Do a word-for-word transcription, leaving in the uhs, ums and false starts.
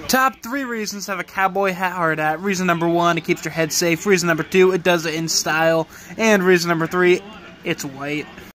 Top three reasons to have a cowboy hat hard hat. Reason number one, it keeps your head safe. Reason number two, it does it in style. And reason number three, it's white.